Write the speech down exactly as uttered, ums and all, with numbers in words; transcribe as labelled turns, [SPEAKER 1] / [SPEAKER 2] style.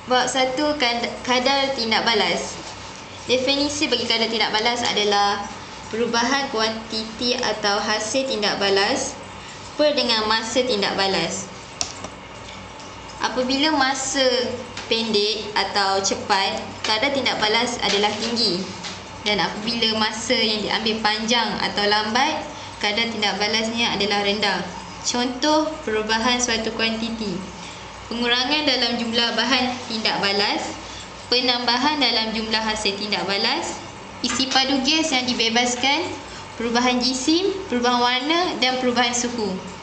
[SPEAKER 1] Bab satu, kadar tindak balas. Definisi bagi kadar tindak balas adalah perubahan kuantiti atau hasil tindak balas per dengan masa tindak balas. Apabila masa pendek atau cepat, kadar tindak balas adalah tinggi. Dan apabila masa yang diambil panjang atau lambat, kadar tindak balasnya adalah rendah. Contoh perubahan suatu kuantiti: pengurangan dalam jumlah bahan tindak balas, penambahan dalam jumlah hasil tindak balas, isi padu gas yang dibebaskan, perubahan jisim, perubahan warna dan perubahan suhu.